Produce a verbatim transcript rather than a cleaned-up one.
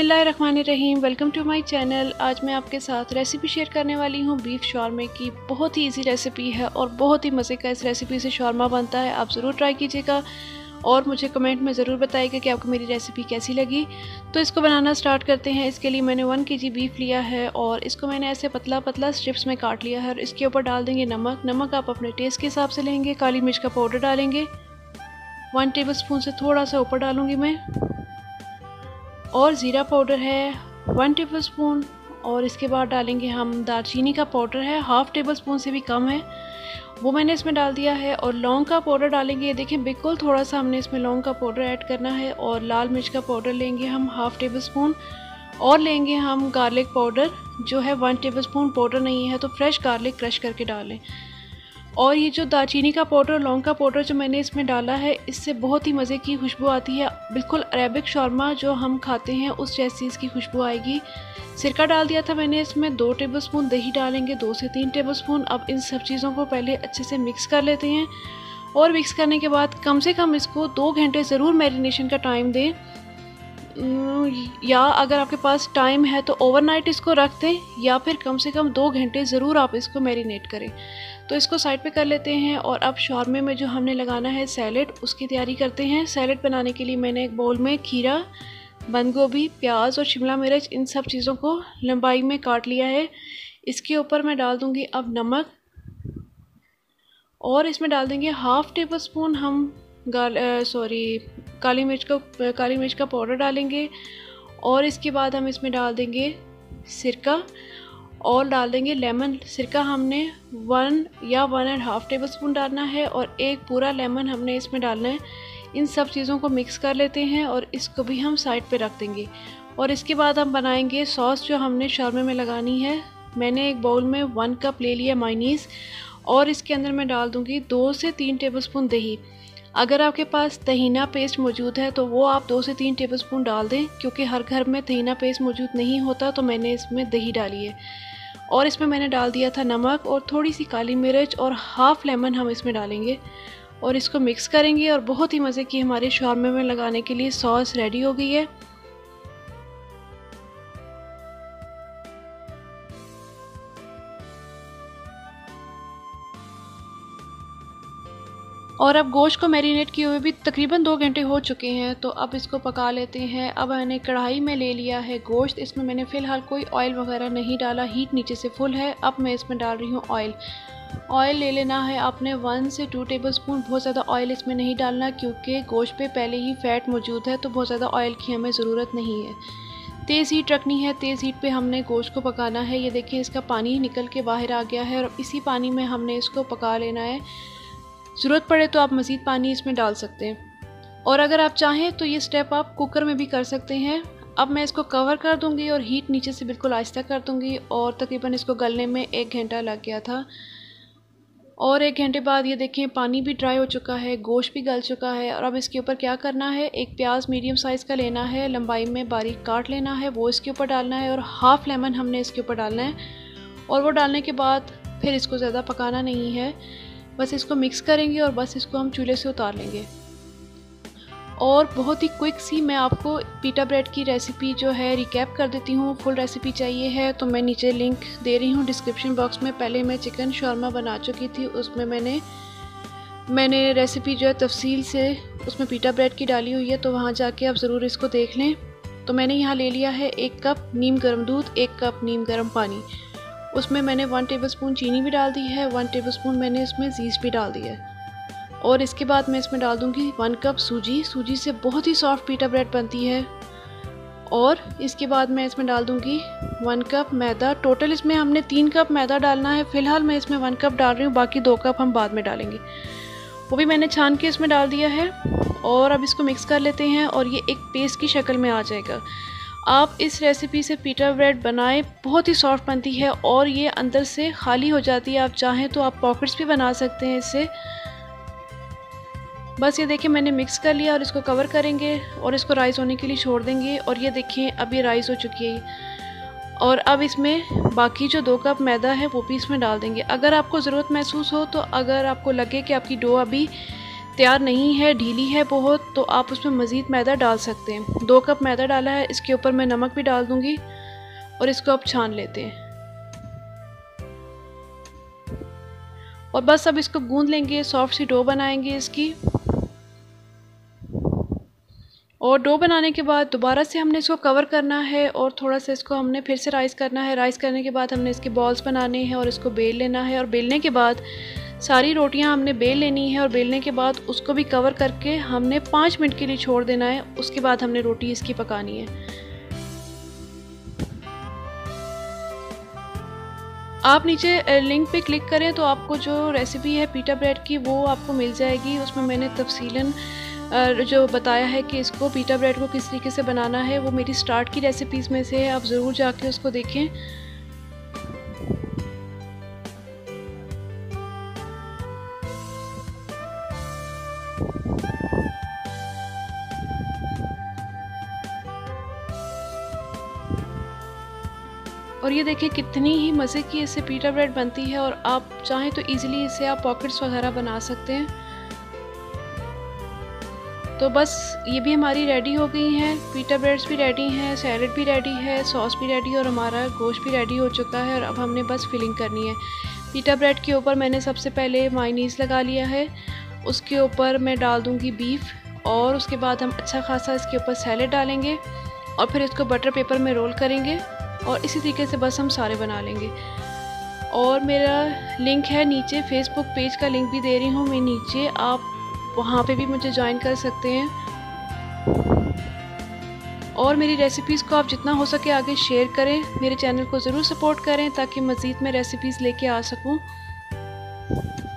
बिस्मिल्लाहिर्रहमानिर्रहीम। Welcome to my channel. आज मैं आपके साथ रेसिपी शेयर करने वाली हूँ बीफ शॉर्मे की। बहुत ही इजी रेसिपी है और बहुत ही मज़े का इस रेसिपी से शॉर्मा बनता है। आप ज़रूर ट्राई कीजिएगा और मुझे कमेंट में ज़रूर बताइएगा कि आपको मेरी रेसिपी कैसी लगी। तो इसको बनाना स्टार्ट करते हैं। इसके लिए मैंने वन के जी बीफ लिया है और इसको मैंने ऐसे पतला पतला स्ट्रिप्स में काट लिया है। और इसके ऊपर डाल देंगे नमक। नमक आप अपने टेस्ट के हिसाब से लेंगे। काली मिर्च का पाउडर डालेंगे, वन टेबल स्पून से थोड़ा सा ऊपर डालूँगी मैं। और ज़ीरा पाउडर है वन टेबल स्पून। और इसके बाद डालेंगे हम दालचीनी का पाउडर है, हाफ़ टेबल स्पून से भी कम है, वो मैंने इसमें डाल दिया है। और लौंग का पाउडर डालेंगे। देखें बिल्कुल थोड़ा सा हमने इसमें लौंग का पाउडर ऐड करना है। और लाल मिर्च का पाउडर लेंगे हम हाफ़ टेबल स्पून। और लेंगे हम गार्लिक पाउडर जो है वन टेबल स्पून। पाउडर नहीं है तो फ्रेश गार्लिक क्रश करके डालें। और ये जो दालचीनी का पाउडर, लौंग का पाउडर जो मैंने इसमें डाला है, इससे बहुत ही मज़े की खुशबू आती है। बिल्कुल अरेबिक शॉर्मा जो हम खाते हैं उस जैसी इसकी खुशबू आएगी। सिरका डाल दिया था मैंने इसमें, दो टेबलस्पून। दही डालेंगे दो से तीन टेबलस्पून। अब इन सब चीज़ों को पहले अच्छे से मिक्स कर लेते हैं। और मिक्स करने के बाद कम से कम इसको दो घंटे ज़रूर मैरिनेशन का टाइम दें, या अगर आपके पास टाइम है तो ओवरनाइट इसको रख दें, या फिर कम से कम दो घंटे ज़रूर आप इसको मैरिनेट करें। तो इसको साइड पे कर लेते हैं। और अब शॉर्मे में जो हमने लगाना है सैलेड, उसकी तैयारी करते हैं। सैलेड बनाने के लिए मैंने एक बाउल में खीरा, बंद गोभी, प्याज और शिमला मिर्च, इन सब चीज़ों को लंबाई में काट लिया है। इसके ऊपर मैं डाल दूँगी अब नमक। और इसमें डाल देंगे हाफ़ टेबल स्पून हम गाल सॉरी काली मिर्च का काली मिर्च का पाउडर डालेंगे। और इसके बाद हम इसमें डाल देंगे सिरका और डाल देंगे लेमन। सिरका हमने वन या one and half tablespoon डालना है और एक पूरा लेमन हमने इसमें डालना है। इन सब चीज़ों को मिक्स कर लेते हैं और इसको भी हम साइड पे रख देंगे। और इसके बाद हम बनाएंगे सॉस जो हमने शॉर्मे में लगानी है। मैंने एक बाउल में वन कप ले लिया मायोनीज़ और इसके अंदर मैं डाल दूँगी दो से तीन टेबलस्पून दही। अगर आपके पास तहीना पेस्ट मौजूद है तो वो आप दो से तीन टेबलस्पून डाल दें, क्योंकि हर घर में तहीना पेस्ट मौजूद नहीं होता, तो मैंने इसमें दही डाली है। और इसमें मैंने डाल दिया था नमक और थोड़ी सी काली मिर्च और हाफ़ लेमन हम इसमें डालेंगे। और इसको मिक्स करेंगे और बहुत ही मज़े की हमारे शॉर्मे में लगाने के लिए सॉस रेडी हो गई है। और अब गोश्त को मैरिनेट किए हुए भी तकरीबन दो घंटे हो चुके हैं, तो अब इसको पका लेते हैं। अब मैंने कढ़ाई में ले लिया है गोश्त। इसमें मैंने फ़िलहाल कोई ऑयल वगैरह नहीं डाला, हीट नीचे से फुल है। अब मैं इसमें डाल रही हूँ ऑयल। ऑयल ले लेना है आपने वन से टू टेबलस्पून। बहुत ज़्यादा ऑयल इसमें नहीं डालना, क्योंकि गोश्त पे पहले ही फ़ैट मौजूद है, तो बहुत ज़्यादा ऑयल की हमें ज़रूरत नहीं है। तेज़ हीट रखनी है, तेज़ हीट पे हमने गोश्त को पकाना है। ये देखिए इसका पानी निकल के बाहर आ गया है और इसी पानी में हमने इसको पका लेना है। ज़रूरत पड़े तो आप मज़ीद पानी इसमें डाल सकते हैं। और अगर आप चाहें तो ये स्टेप आप कुकर में भी कर सकते हैं। अब मैं इसको कवर कर दूंगी और हीट नीचे से बिल्कुल आहिस्ता कर दूंगी। और तकरीबन इसको गलने में एक घंटा लग गया था। और एक घंटे बाद ये देखें पानी भी ड्राई हो चुका है, गोश्त भी गल चुका है। और अब इसके ऊपर क्या करना है, एक प्याज मीडियम साइज़ का लेना है, लंबाई में बारीक काट लेना है, वो इसके ऊपर डालना है। और हाफ़ लेमन हमने इसके ऊपर डालना है। और वो डालने के बाद फिर इसको ज़्यादा पकाना नहीं है, बस इसको मिक्स करेंगे और बस इसको हम चूल्हे से उतार लेंगे। और बहुत ही क्विक सी मैं आपको पीटा ब्रेड की रेसिपी जो है रिकैप कर देती हूँ। फुल रेसिपी चाहिए है तो मैं नीचे लिंक दे रही हूँ डिस्क्रिप्शन बॉक्स में। पहले मैं चिकन शॉर्मा बना चुकी थी, उसमें मैंने मैंने रेसिपी जो है तफसील से उसमें पीटा ब्रेड की डाली हुई है, तो वहाँ जाके आप ज़रूर इसको देख लें। तो मैंने यहाँ ले लिया है एक कप नीम गर्म दूध, एक कप नीम गर्म पानी। उसमें मैंने वन टेबलस्पून चीनी भी डाल दी है, वन टेबलस्पून मैंने इसमें जीस्ट भी डाल दिया है। और इसके बाद मैं इसमें डाल दूंगी वन कप सूजी। सूजी से बहुत ही सॉफ्ट पीटा ब्रेड बनती है। और इसके बाद मैं इसमें डाल दूंगी वन कप मैदा। टोटल इसमें हमने तीन कप मैदा डालना है। फ़िलहाल मैं इसमें वन कप डाल रही हूँ, बाकी दो कप हम बाद में डालेंगे। वो भी मैंने छान के इसमें डाल दिया है। और अब इसको मिक्स कर लेते हैं और ये एक पेस्ट की शक्ल में आ जाएगा। आप इस रेसिपी से पीटा ब्रेड बनाएं, बहुत ही सॉफ्ट बनती है और ये अंदर से खाली हो जाती है। आप चाहें तो आप पॉकेट्स भी बना सकते हैं इससे। बस ये देखिए मैंने मिक्स कर लिया और इसको कवर करेंगे और इसको राइस होने के लिए छोड़ देंगे। और ये देखिए अब ये राइस हो चुकी है। और अब इसमें बाकी जो दो कप मैदा है वो भी इसमें डाल देंगे। अगर आपको ज़रूरत महसूस हो तो, अगर आपको लगे कि आपकी डो अभी तैयार नहीं है, ढीली है बहुत, तो आप उसमें मज़ीद मैदा डाल सकते हैं। दो कप मैदा डाला है, इसके ऊपर मैं नमक भी डाल दूँगी और इसको अब छान लेते हैं। और बस अब इसको गूंद लेंगे, सॉफ्ट सी डो बनाएंगे इसकी। और डो बनाने के बाद दोबारा से हमने इसको कवर करना है और थोड़ा सा इसको हमने फिर से राइस करना है। राइस करने के बाद हमने इसके बॉल्स बनाने हैं और इसको बेल लेना है। और बेलने के बाद सारी रोटियां हमने बेल लेनी है और बेलने के बाद उसको भी कवर करके हमने पाँच मिनट के लिए छोड़ देना है। उसके बाद हमने रोटी इसकी पकानी है। आप नीचे लिंक पे क्लिक करें तो आपको जो रेसिपी है पीटा ब्रेड की वो आपको मिल जाएगी। उसमें मैंने तफसीलन जो बताया है कि इसको पीटा ब्रेड को किस तरीके से बनाना है, वो मेरी स्टार्ट की रेसिपीज़ में से है। आप ज़रूर जाके उसको देखें। और ये देखिए कितनी ही मज़े की इससे पीटा ब्रेड बनती है। और आप चाहें तो इजीली इससे आप पॉकेट्स वगैरह बना सकते हैं। तो बस ये भी हमारी रेडी हो गई हैं, पीटा ब्रेड्स भी रेडी हैं, सैलेड भी रेडी है, सॉस भी रेडी है और हमारा गोश्त भी रेडी हो चुका है। और अब हमने बस फिलिंग करनी है। पीटा ब्रेड के ऊपर मैंने सबसे पहले मायोनीज़ लगा लिया है, उसके ऊपर मैं डाल दूँगी बीफ और उसके बाद हम अच्छा खासा इसके ऊपर सैलेड डालेंगे और फिर इसको बटर पेपर में रोल करेंगे और इसी तरीके से बस हम सारे बना लेंगे। और मेरा लिंक है नीचे, फेसबुक पेज का लिंक भी दे रही हूँ मैं नीचे, आप वहाँ पे भी मुझे ज्वाइन कर सकते हैं। और मेरी रेसिपीज़ को आप जितना हो सके आगे शेयर करें, मेरे चैनल को ज़रूर सपोर्ट करें ताकि मज़ीद मैं रेसिपीज़ लेके आ सकूं।